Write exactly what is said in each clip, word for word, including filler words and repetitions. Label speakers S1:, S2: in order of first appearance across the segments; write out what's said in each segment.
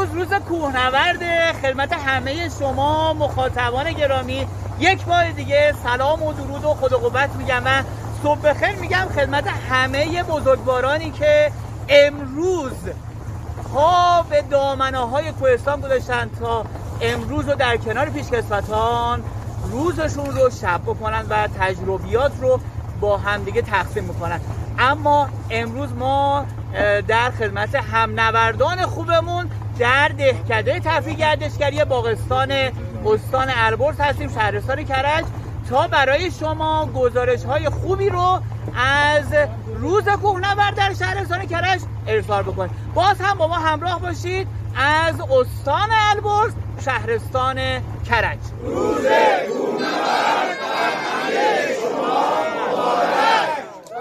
S1: امروز روز کوهنورد. خدمت همه شما مخاطبان گرامی یک بار دیگه سلام و درود و خدا قوت میگم و صبح بخیر میگم خدمت همه بزرگوارانی که امروز پا به دامنه های کوهستان گذاشتن تا امروز رو در کنار پیشکسوتان روزشون رو شب بکنن و تجربیات رو با همدیگه تقسیم میکنن. اما امروز ما در خدمت همنوردان خوبمون در دهکده تفریح گردشگری باغستان استان البرز هستیم، شهرستان کرج، تا برای شما گزارش های خوبی رو از روز کوهنورد در شهرستان کرج ارسال بکنیم. باز هم با ما همراه باشید از استان البرز شهرستان کرج.
S2: روز کوهنورد بر همه شما مبارک.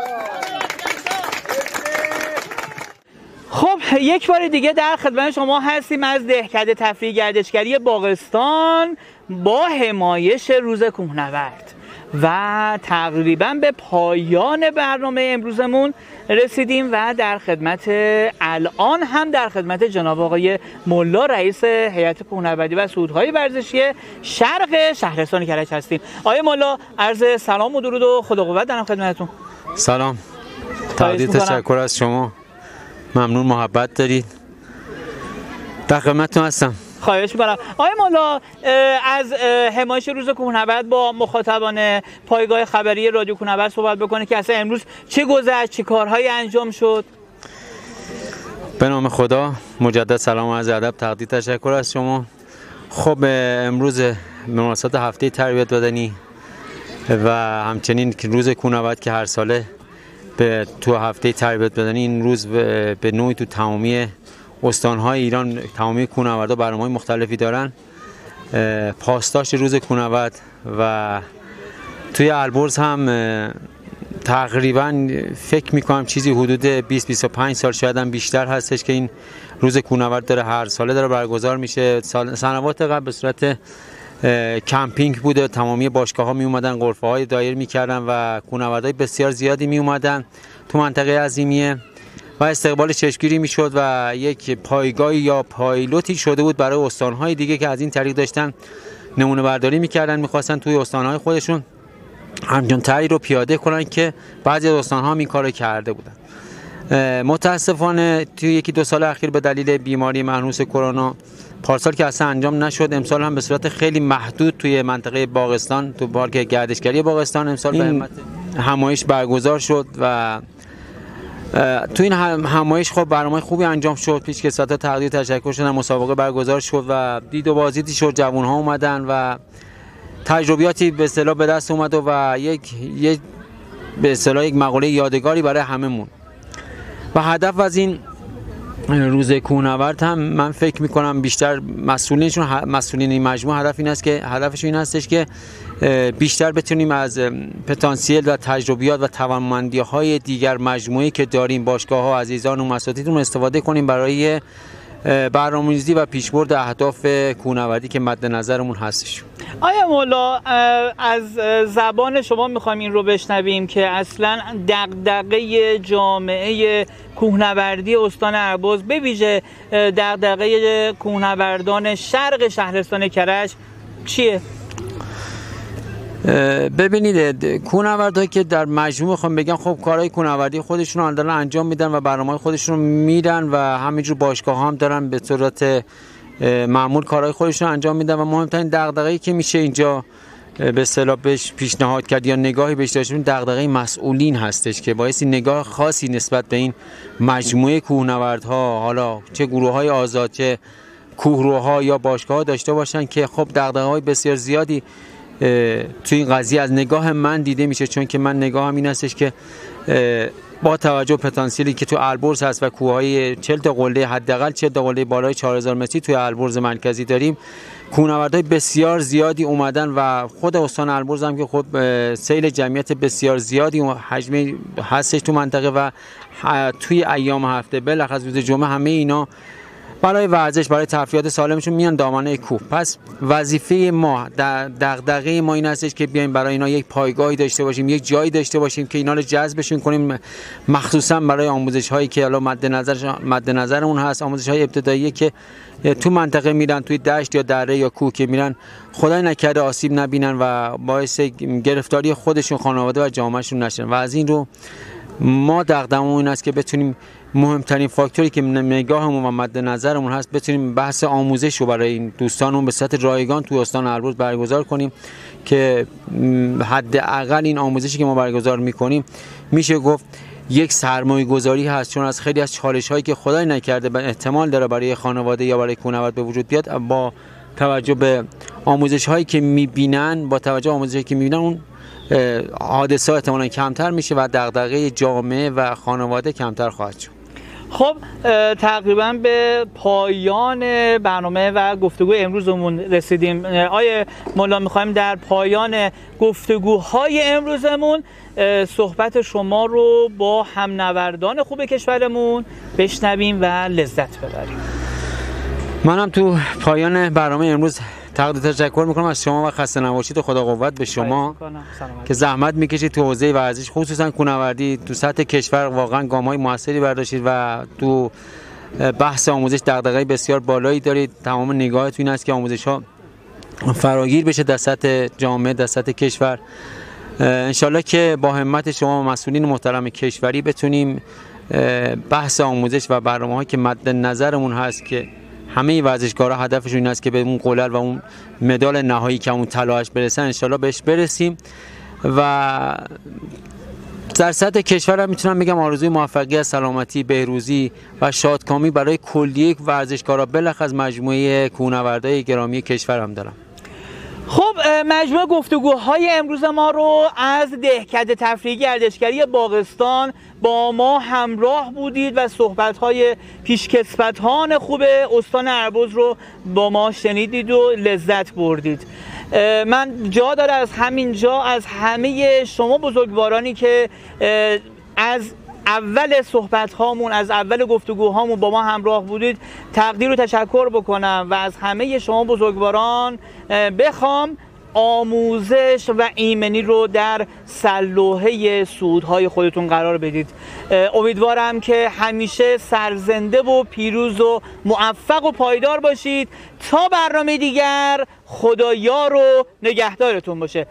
S1: خب یک بار دیگه در خدمت شما هستیم از دهکده تفریح گردشگری باغستان با حمایش روز کوهنورد و تقریبا به پایان برنامه امروزمون رسیدیم و در خدمت الان هم در خدمت جناب آقای ملا رئیس هیئت کوهنوردی و صعودهای ورزشی شرق شهرستان کرج هستیم. آقای ملا عرض سلام و درود و خدا قوت دارم خدمتتون.
S3: سلام، تقدیر تشکر از شما، ممنون محبت دارید، در خدمتتون هستم.
S1: خواهش می‌کنم. آقای مولا از حمایش روز کوهنورد با مخاطبان پایگاه خبری رادیو کوهنورد صحبت بکنه که اصلا امروز چه گذشت، چه کارهایی انجام شد؟
S3: به نام خدا، مجدد سلام و عرض ادب، تقدیر تشکر از شما. خب امروز به مناسبت هفته تربیت بدنی و همچنین روز کوهنورد که هر ساله به تو هفته تربیت بدنی این روز به نوعی تو تمامی استان‌های ایران تمامی کوهنوردها برنامه‌های مختلفی دارن. پاسداشت روز کوهنورد و توی البرز هم تقریبا فکر می‌کنم چیزی حدود بیست بیست و پنج سال شاید هم بیشتر هستش که این روز کوهنورد داره هر ساله داره برگزار میشه. سنوات قبل به صورت کمپینگ بوده، تمامی باشگاه‌ها می اومدن غرفه‌های دایر می‌کردن و کوهنوردای بسیار زیادی می اومدن تو منطقه عظیمیه و استقبال چشمگیری میشد و یک پایگاه یا پایلوتی شده بود برای استان‌های دیگه که از این طریق داشتن نمونه برداری می‌کردن، می‌خواستن توی استان‌های خودشون همچون طرحی رو پیاده کنن که بعضی از استان‌ها هم این کارو کرده بودن. متاسفانه توی یکی دو سال اخیر به دلیل بیماری مهنوز کرونا پارسال که اصلا انجام نشد، امسال هم به صورت خیلی محدود توی منطقه باغستان تو پارک گردشگری باغستان امسال به همت همایش برگزار شد و تو این همایش خب برنامه خوبی انجام شد، پیشکسوت‌ها تقدیر تشکر شدن، مسابقه برگزار شد و دید و بازدیدی شد، جوان‌ها اومدن و تجربیاتی به اصطلاح به دست اومد و یک یک به اصطلاح یک مقوله یادگاری برای هممون. و هدف از این روز کوهنورد هم من فکر می‌کنم بیشتر مسئولینشون مسئولین این مجموعه هدف این است که هدفشون این هستش که بیشتر بتونیم از پتانسیل و تجربیات و توانمندی‌های دیگر مجموعه‌ای که داریم باشگاه‌ها عزیزان و اساتیدمون استفاده کنیم برای برنامه‌ریزی و پیشبرد اهداف کوهنوردی که مد نظرمون هستش.
S1: آیا مولا از زبان شما میخوایم این رو بشنویم که اصلا دغدغه جامعه کوهنوردی استان البرز به ویژه دغدغه کوهنوردان شرق شهرستان کرج چیه؟
S3: ببینید کوهنوردهایی که در مجموع میخوام بگم خب کارهای کوهنوردی خودشون رو دارن انجام میدن و برنامه‌های خودشون رو میدن و همینجور باشگاه هم دارن به صورت معمول کارهای خودشون رو انجام میدن و مهمترین دغدغه‌ای که میشه اینجا به اصطلاح بهش پیشنهاد کرد یا نگاهی بهش داشت دغدغه مسئولین هستش که بایستی نگاه خاصی نسبت به این مجموعه کوهنوردها، حالا چه گروه‌های آزاد چه کوهروها یا باشگاه‌ها داشته باشن که خب دغدغه‌های بسیار زیادی توی این قضیه از نگاه من دیده میشه، چون که من نگاهم این هستش که با توجه به پتانسیلی که تو البرز هست و کوههای چهل تا قله حداقل چهل تا قله بالای چهار هزار متری توی البرز مرکزی داریم، کوهنوردای بسیار زیادی اومدن و خود استان البرز هم که خب سیل جمعیت بسیار زیادی و حجمی هستش تو منطقه و توی ایام هفته بالاخص روز جمعه همه اینا برای ورزش، برای تفریحات سالمشون میان دامنه کوه. پس وظیفه ما، دغدغه ما این هستش که بیایم برای اینا یک پایگاهی داشته باشیم، یک جایی داشته باشیم که اینا رو جذبشون کنیم، مخصوصا برای آموزش هایی که الان مد نظر مد نظرمون هست، آموزش های ابتدایی که تو منطقه میرن، توی دشت یا دره یا کوه که میرن، خدای نکرده آسیب نبینن و باعث گرفتاری خودشون، خانواده و جامعهشون نشن. و از این رو ما دغدغه‌مون این است که بتونیم مهمترین فاکتوری که نگاهمون و مد نظرمون هست بتونیم بحث آموزش رو برای این دوستانمون به صورت رایگان توی استان البرز برگزار کنیم که حداقل این آموزشی که ما برگزار میکنیم میشه گفت یک سرمایه گذاری هست، چون از خیلی از چالش هایی که خدای نکرده به احتمال داره برای خانواده یا برای کوهنورد به وجود بیاد، با توجه به آموزش هایی که میبینن با توجه به آموزش هایی که میبینن اون حادثه احتمالاً کمتر میشه و دغدغه جامعه و خانواده کمتر خواهد شد.
S1: خب تقریبا به پایان برنامه و گفتگو امروزمون رسیدیم. آیه مولا میخوایم در پایان گفتگوهای امروزمون صحبت شما رو با هم نوردان خوب کشورمون بشنویم و لذت ببریم.
S3: منم تو پایان برنامه امروز تقدیر تشکر میکنم از شما و خسته نباشید و خدا قوت به شما که زحمت میکشید تو حوزه ورزش، خصوصا کوهنوردی تو سطح کشور واقعا گام‌های موثری برداشتید و تو بحث آموزش دغدغه بسیار بالایی دارید. تمام نگاهتون این است که آموزش‌ها فراگیر بشه در سطح جامعه، در سطح کشور. انشالله که با همت شما و مسئولین محترم کشوری بتونیم بحث آموزش و برنامه‌هایی که مد نظرمون هست که همه ورزشکارا هدفشون این است که به اون قلل و اون مدال نهایی که اون طلایش برسن انشالله بهش برسیم. و در سطح کشور هم میتونم بگم آرزوی موفقیت، سلامتی، بهروزی و شادکامی برای کلیه ورزشکارا بلخ از مجموعه کوهنوردای گرامی کشورم دارم.
S1: خب مجموع گفتگوهای امروز ما رو از دهکده تفریحی گردشگری باغستان با ما همراه بودید و صحبت‌های پیشکسوتان خوب استان البرز رو با ما شنیدید و لذت بردید. من جا داره از همین جا از همه شما بزرگوارانی که از اول صحبت هامون از اول گفتگوهامون با ما همراه بودید تقدیر و تشکر بکنم و از همه شما بزرگواران بخوام آموزش و ایمنی رو در سلوحه سودهای خودتون قرار بدید. امیدوارم که همیشه سرزنده و پیروز و موفق و پایدار باشید. تا برنامه دیگر خدا یار و نگهدارتون باشه.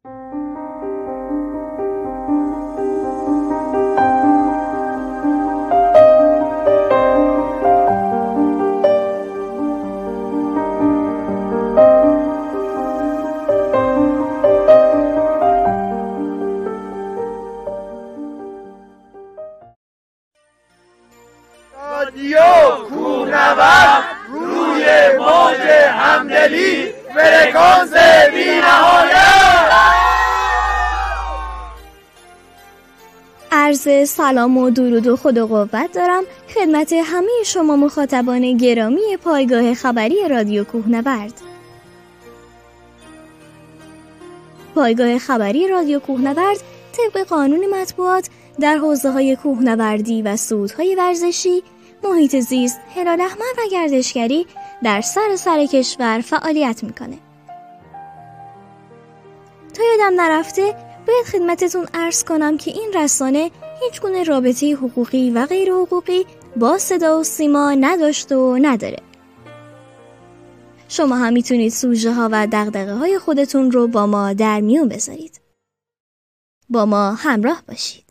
S2: رادیو کوهنورد روی موج همدلی فرکانس بی‌نهایت.
S4: عرض سلام و درود و خدا قوت دارم خدمت همه شما مخاطبان گرامی پایگاه خبری رادیو کوهنورد. پایگاه خبری رادیو کوهنورد طبق قانون مطبوعات در حوزه‌های کوهنوردی و صعودهای ورزشی، محیط زیست، هلال احمر و گردشگری در سراسر کشور فعالیت میکنه. تا یادم نرفته باید خدمتتون عرض کنم که این رسانه هیچ گونه رابطه حقوقی و غیر حقوقی با صدا و سیما نداشته و نداره. شما هم میتونید سوژه ها و دغدغه های خودتون رو با ما در میون بذارید. با ما همراه باشید.